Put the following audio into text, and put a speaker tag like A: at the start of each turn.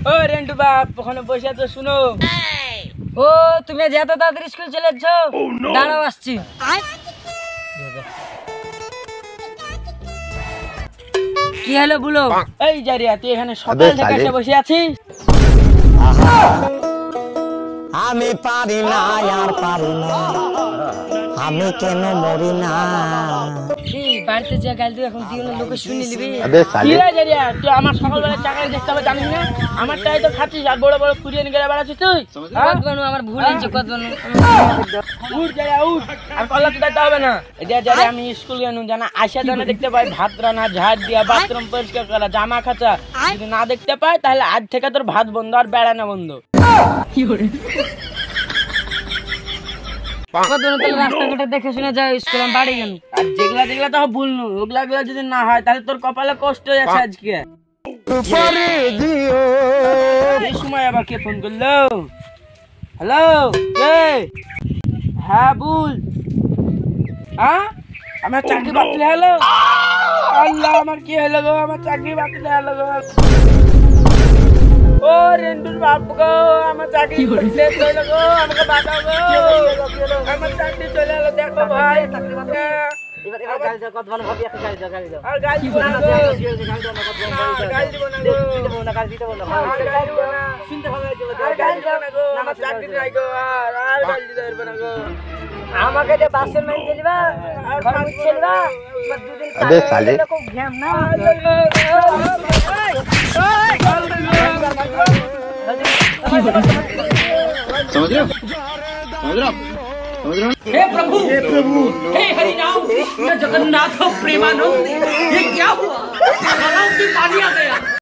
A: ও রেন্টু বাপ ওখানে বসে আছো শুনো।
B: ও তুমি যেত তাড়াতাড়ি স্কুল চলে যাচ্ছ, দাঁড়াও আসছি। কি হলো বলো?
A: এই জারিয়া তুই এখানে সকাল থেকে এসে বসে আছিস?
B: আমি পারি না আর পারি না, আমি কেন মরি না। বাড়িতে যা গাল তুই এখন তুই লোকে শুনে নিবি।
A: কি রে জারিয়া তুই আমার সকালবেলা চাকরি দেখতে হবে জানিস না? আমারটাই তো খাচ্ছিস আর বড় বড় কুড়িয়ে নিয়ে গেলে বেড়াচ্ছিস তুই।
B: কত বানু আমার ভুল হয়েছে, কত বানু।
A: উঠ জারিয়া উঠ, আর কল্লা তো দিতে হবে না। এটা জারিয়া আমি স্কুল গেলাম জানা আশা জানা দেখতে পাই ভাত রান্না, ঝাড় দিয়া, বাথরুম পরিষ্কার করা, জামা কাচা। যদি না দেখতে পাই তাহলে আজ থেকে তোর ভাত বন্ধ আর বেড়ানো বন্ধ।
B: রাস্তাঘাটে দেখে শুনে যাও স্কুল, আমি বাড়ি গেল।
A: আর যেগুলা যেগুলা তো বলনু ওগুলা গুলা যদি না হয় তাহলে তোর কপালে কষ্ট হয়ে যাচ্ছে আজকে। এই সময় আবার কে ফোন করলো? হ্যালো কে? হ্যাঁ বল। হ্যাঁ আমার চাকরি বাতিল হলো। আল্লাহ আমার কি হলো গো, আমার চাকরি বাতিল হলো গো। ও রেন্টুর বাপ গো আমার চাকরি বাতিল হলো গো, আমাকে বাঁচাও গো, আমার চাকরি চলে এলো। দেখো ভাই এবার গাড়ি দাও, কত ভালো ভাবি একটা গাড়ি দাও, গাড়ি দাও। আর গাড়ি দিব না গো, গাড়ি দিব না গো, গাড়ি দিব না গো, গাড়ি দিব না, গাড়ি দিব না, শুনতে ভালো লাগছে, গাড়ি দিব না গো, আমার চাকরি নাই গো, আর গাড়ি দিতে পারবে না গো।
B: আমাকে যে বাসের মাইন চলবা আর পানি চলবা, আমার দুদিন আবে সালে খুব ঘ্যাম না।
C: समझ रहे हो?
A: हे प्रभु हे हरि राम कृष्ण जगन्नाथ प्रेमानंद, ये क्या हुआ? की पानी आ गया।